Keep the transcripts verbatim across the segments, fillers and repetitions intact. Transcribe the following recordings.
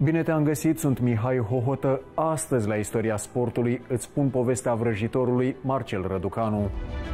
Bine te-am găsit, sunt Mihai Hohotă. Astăzi la Istoria Sportului îți spun povestea vrăjitorului Marcel Răducanu.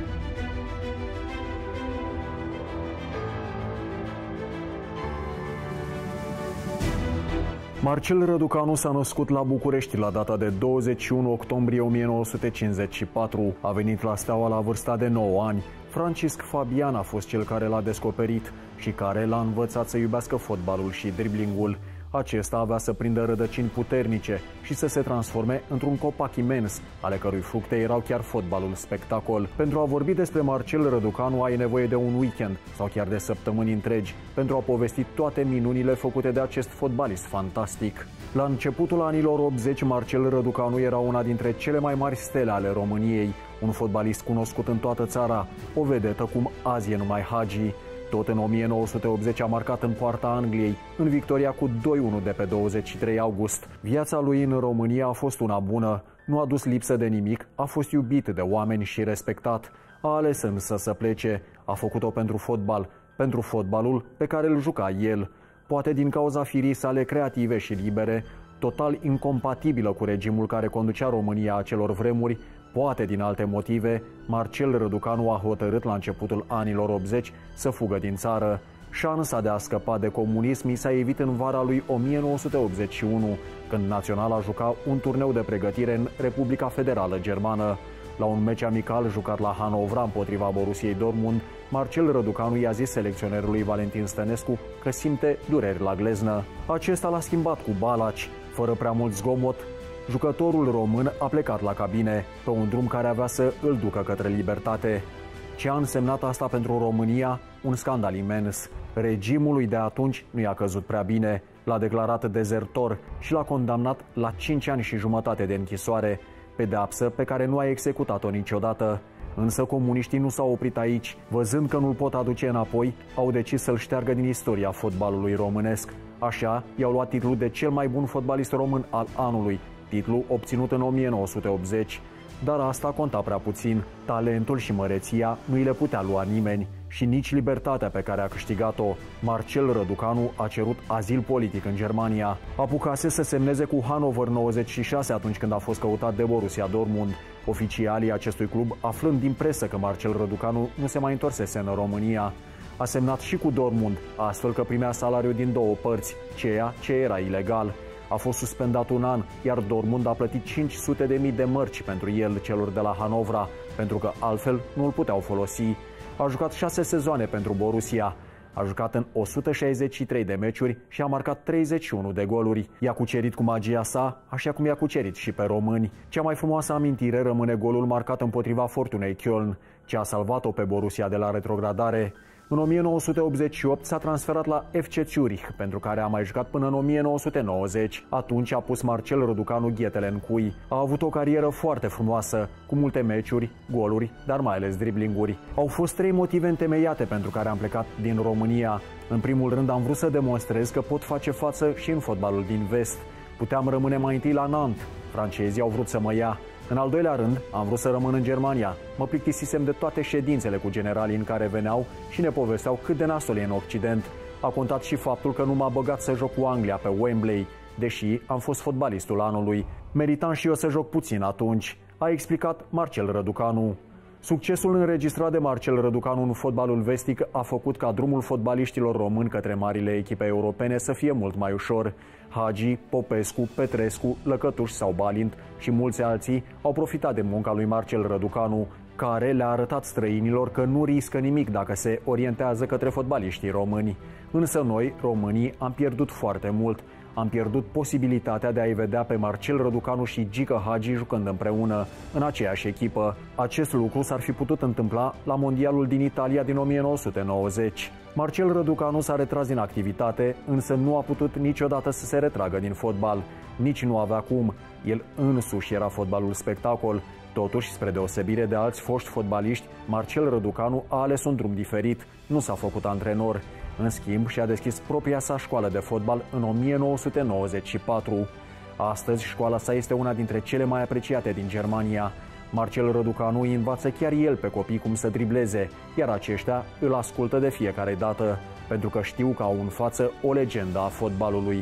Marcel Răducanu s-a născut la București la data de douăzeci și unu octombrie o mie nouă sute cincizeci și patru. A venit la Steaua la vârsta de nouă ani. Francisc Fabian a fost cel care l-a descoperit și care l-a învățat să iubească fotbalul și driblingul. Acesta avea să prindă rădăcini puternice și să se transforme într-un copac imens, ale cărui fructe erau chiar fotbalul spectacol. Pentru a vorbi despre Marcel Răducanu ai nevoie de un weekend sau chiar de săptămâni întregi pentru a povesti toate minunile făcute de acest fotbalist fantastic. La începutul anilor optzeci, Marcel Răducanu era una dintre cele mai mari stele ale României, un fotbalist cunoscut în toată țara, o vedetă cum azi e numai Hagi. Tot în o mie nouă sute optzeci a marcat în poarta Angliei, în victoria cu doi unu de pe douăzeci și trei august. Viața lui în România a fost una bună, nu a dus lipsă de nimic, a fost iubit de oameni și respectat. A ales însă să plece, a făcut-o pentru fotbal, pentru fotbalul pe care îl juca el. Poate din cauza firii sale creative și libere, total incompatibilă cu regimul care conducea România acelor vremuri, poate din alte motive, Marcel Răducanu a hotărât la începutul anilor optzeci să fugă din țară. Șansa de a scăpa de comunism i s-a evit în vara lui o mie nouă sute optzeci și unu, când Naționala juca un turneu de pregătire în Republica Federală Germană. La un meci amical jucat la Hanovra împotriva Borussiei Dortmund, Marcel Răducanu i-a zis selecționerului Valentin Stănescu că simte dureri la gleznă. Acesta l-a schimbat cu balaci, fără prea mult zgomot. Jucătorul român a plecat la cabine, pe un drum care avea să îl ducă către libertate. Ce a însemnat asta pentru România? Un scandal imens. Regimului de atunci nu i-a căzut prea bine, l-a declarat dezertor și l-a condamnat la cinci ani și jumătate de închisoare, pedeapsă pe care nu a executat-o niciodată. Însă comuniștii nu s-au oprit aici. Văzând că nu-l pot aduce înapoi, au decis să-l șteargă din istoria fotbalului românesc. Așa, i-au luat titlul de cel mai bun fotbalist român al anului, titlu obținut în o mie nouă sute optzeci. Dar asta conta prea puțin. Talentul și măreția nu îi le putea lua nimeni și nici libertatea pe care a câștigat-o. Marcel Răducanu a cerut azil politic în Germania. Apucase să semneze cu Hannover nouăzeci și șase atunci când a fost căutat de Borussia Dortmund. Oficialii acestui club, aflând din presă că Marcel Răducanu nu se mai întorsese în România, a semnat și cu Dortmund, astfel că primea salariul din două părți, ceea ce era ilegal. A fost suspendat un an, iar Dortmund a plătit cinci sute de mii de mărci pentru el celor de la Hanovra, pentru că altfel nu îl puteau folosi. A jucat șase sezoane pentru Borussia. A jucat în o sută șaizeci și trei de meciuri și a marcat treizeci și unu de goluri. I-a cucerit cu magia sa, așa cum i-a cucerit și pe români. Cea mai frumoasă amintire rămâne golul marcat împotriva Fortunei Köln, ce a salvat-o pe Borussia de la retrogradare. În o mie nouă sute optzeci și opt s-a transferat la F C Zurich, pentru care a mai jucat până în o mie nouă sute nouăzeci. Atunci a pus Marcel Răducanu ghetele în cui. A avut o carieră foarte frumoasă, cu multe meciuri, goluri, dar mai ales driblinguri. Au fost trei motive întemeiate pentru care am plecat din România. În primul rând am vrut să demonstrez că pot face față și în fotbalul din vest. Puteam rămâne mai întâi la Nantes. Francezii au vrut să mă ia. În al doilea rând, am vrut să rămân în Germania. Mă plictisisem de toate ședințele cu generalii în care veneau și ne povesteau cât de nasol e în Occident. A contat și faptul că nu m-a băgat să joc cu Anglia pe Wembley, deși am fost fotbalistul anului. Meritam și eu să joc puțin atunci, a explicat Marcel Răducanu. Succesul înregistrat de Marcel Răducanu în fotbalul vestic a făcut ca drumul fotbaliștilor români către marile echipe europene să fie mult mai ușor. Hagi, Popescu, Petrescu, Lăcătuș sau Balint și mulți alții au profitat de munca lui Marcel Răducanu, care le-a arătat străinilor că nu riscă nimic dacă se orientează către fotbaliștii români. Însă noi, românii, am pierdut foarte mult. Am pierdut posibilitatea de a-i vedea pe Marcel Răducanu și Gică Hagi jucând împreună, în aceeași echipă. Acest lucru s-ar fi putut întâmpla la Mondialul din Italia din o mie nouă sute nouăzeci. Marcel Răducanu s-a retras din activitate, însă nu a putut niciodată să se retragă din fotbal. Nici nu avea cum. El însuși era fotbalul spectacol. Totuși, spre deosebire de alți foști fotbaliști, Marcel Răducanu a ales un drum diferit. Nu s-a făcut antrenor. În schimb, și-a deschis propria sa școală de fotbal în o mie nouă sute nouăzeci și patru. Astăzi, școala sa este una dintre cele mai apreciate din Germania. Marcel Răducanu îi învață chiar el pe copii cum să dribleze, iar aceștia îl ascultă de fiecare dată, pentru că știu că au în față o legendă a fotbalului.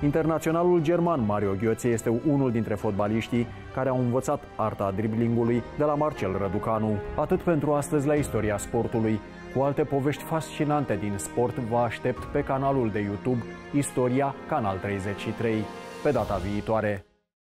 Internaționalul german Mario Götze este unul dintre fotbaliștii care au învățat arta driblingului de la Marcel Răducanu. Atât pentru astăzi la Istoria Sportului. Cu alte povești fascinante din sport vă aștept pe canalul de YouTube Istoria Canal treizeci și trei. Pe data viitoare!